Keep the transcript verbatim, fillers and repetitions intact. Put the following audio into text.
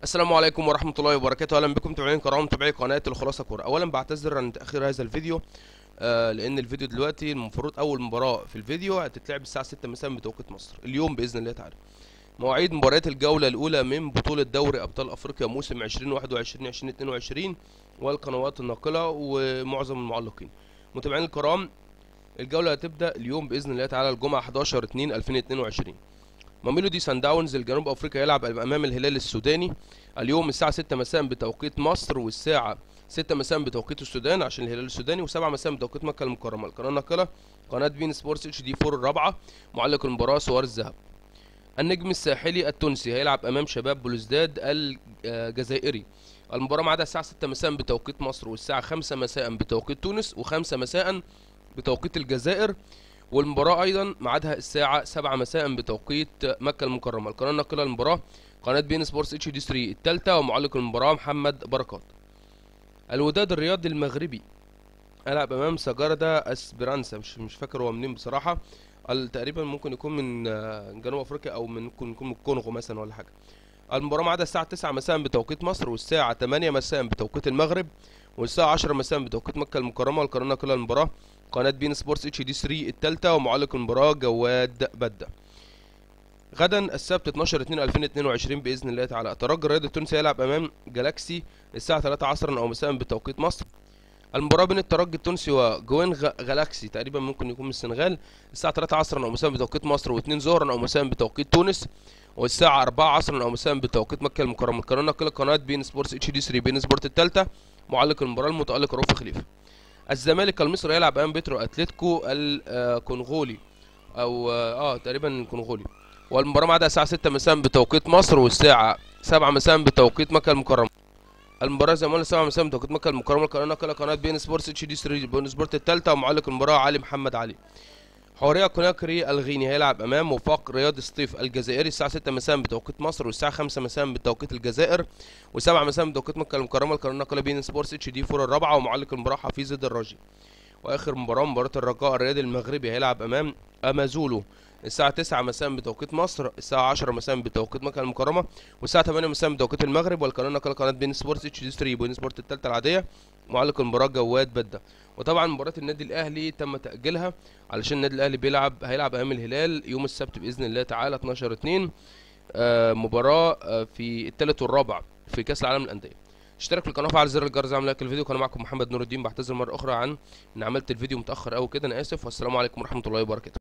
السلام عليكم ورحمة الله وبركاته. أهلا بكم متابعين كرام متابعي قناة الخلاصة كورة. أولا بعتذر عن تأخير هذا الفيديو آه لأن الفيديو دلوقتي المفروض أول مباراة في الفيديو هتتلعب الساعة ستة مساء بتوقيت مصر اليوم بإذن الله تعالى. مواعيد مباريات الجولة الأولى من بطولة دوري أبطال أفريقيا موسم ألفين وواحد وعشرين ألفين واثنين وعشرين والقنوات الناقلة ومعظم المعلقين. متابعين الكرام، الجولة هتبدأ اليوم بإذن الله تعالى الجمعة حداشر اتنين ألفين واثنين وعشرين. ماميلودي سان داونز الجنوب افريقيا يلعب امام الهلال السوداني اليوم الساعه ستة مساء بتوقيت مصر، والساعه ستة مساء بتوقيت السودان عشان الهلال السوداني، و7 مساء بتوقيت مكه المكرمه. القناه الناقله قناه بين سبورتس اتش دي أربعة الرابعه. معلق المباراه سوار الذهب. النجم الساحلي التونسي هيلعب امام شباب بلوزداد الجزائري. المباراه ميعادها الساعه ستة مساء بتوقيت مصر، والساعه خمسة مساء بتوقيت تونس، و5 مساء بتوقيت الجزائر. والمباراة أيضا ميعادها الساعة سبعة مساء بتوقيت مكة المكرمة. القناة الناقلة للمباراة قناة بين سبورتس اتش دي ثلاثة الثالثة، ومعلق المباراة محمد بركات. الوداد الرياضي المغربي هيلعب أمام سجاردا اسبرانسا، مش مش فاكر هو منين بصراحة، تقريبا ممكن يكون من جنوب أفريقيا أو من ممكن يكون من الكونغو مثلا ولا حاجة. المباراة ميعادها الساعة تسعة مساء بتوقيت مصر، والساعة ثمانية مساء بتوقيت المغرب، والساعة عشرة مساء بتوقيت مكة المكرمة. والقناة الناقلة للمباراة قناة بين سبورتس اتش دي ثلاثة الثالثة، ومعلق المباراة جواد بدة. غدا السبت اتناشر اتنين ألفين واثنين وعشرين بإذن الله تعالى الترجي الرياضي التونسي هيلعب أمام جالاكسي الساعة ثلاثة عصرا أو مساء بتوقيت مصر. المباراة بين الترجي التونسي وجوين جالاكسي تقريبا ممكن يكون من السنغال الساعة ثلاثة عصرا أو مساء بتوقيت مصر، و2 ظهرا أو مساء بتوقيت تونس، والساعة أربعة عصرا أو مساء بتوقيت مكة المكرمة. القناة الناقلة قناة بين سبورتس اتش دي ثلاثة بين سبورت الثالثة. معلق المباراة المتألق رؤوف خليفة. الزمالك المصري هيلعب امام بيترو اتلتيكو الكونغولي او اه تقريبا الكونغولي، والمباراه ميعادها الساعه ستة مساء بتوقيت مصر، والساعه سبعة مساء بتوقيت مكه المكرمه. المباراه زي ما قلنا سبعة مساء بتوقيت مكه المكرمه. القناه ناقله قناه بين سبورتس اتش دي ثلاثة بين سبورت الثالثه، ومعلق المباراه علي محمد علي. حوريه كوناكري الغيني هيلعب امام وفاق رياض سطيف الجزائري الساعه ستة مساء بتوقيت مصر، والساعه خمسة مساء بتوقيت الجزائر، و7 مساء بتوقيت مكه المكرمه. القناه ناقله بين سبورتس اتش دي أربعة الرابعه، ومعلق المباراه حفيظ الدراجي. واخر مباراه مباراه الرجاء الرياضي المغربي هيلعب امام امازولو الساعه تسعة مساء بتوقيت مصر، الساعه عشرة مساء بتوقيت مكه المكرمه، والساعه ثمانية مساء بتوقيت المغرب. والقناه ناقله قناه بين سبورتس اتش دي ثلاثة بين سبورت الثالثه العاديه. معلق المباراه جواد بده. وطبعا مباراه النادي الاهلي تم تاجيلها علشان النادي الاهلي بيلعب هيلعب امام الهلال يوم السبت باذن الله تعالى اتناشر اتنين، آه مباراه آه في الثالث والرابع في كاس العالم للانديه. اشترك في القناه وفعل زر الجرس اعمل لايك الفيديو. كان معكم محمد نور الدين، بعتذر مره اخرى عن ان عملت الفيديو متاخر قوي كده، انا اسف، والسلام عليكم ورحمه الله وبركاته.